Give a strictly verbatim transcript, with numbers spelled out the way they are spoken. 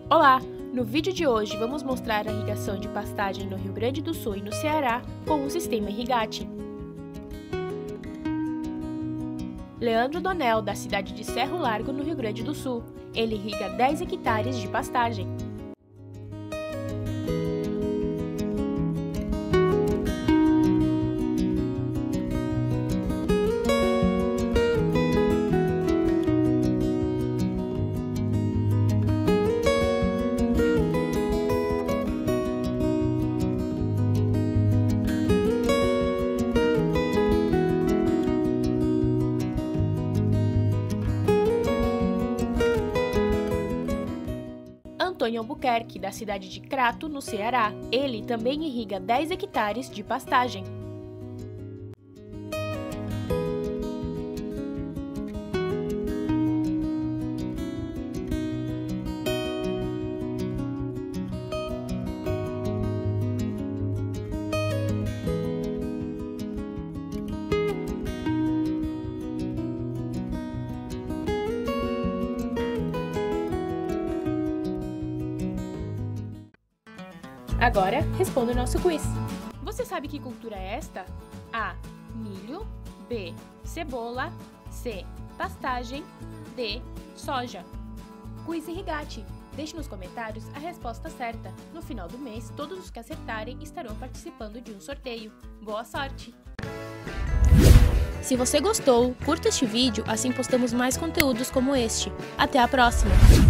Olá! No vídeo de hoje vamos mostrar a irrigação de pastagem no Rio Grande do Sul e no Ceará com o sistema Irrigate. Leandro Donel, da cidade de Cerro Largo, no Rio Grande do Sul. Ele irriga dez hectares de pastagem. Antônio Albuquerque, da cidade de Crato, no Ceará. Ele também irriga dez hectares de pastagem. Agora, responda o nosso quiz. Você sabe que cultura é esta? A. Milho. B. Cebola. C. Pastagem. D. Soja. Quiz Irrigate. Deixe nos comentários a resposta certa. No final do mês, todos os que acertarem estarão participando de um sorteio. Boa sorte! Se você gostou, curta este vídeo, assim postamos mais conteúdos como este. Até a próxima!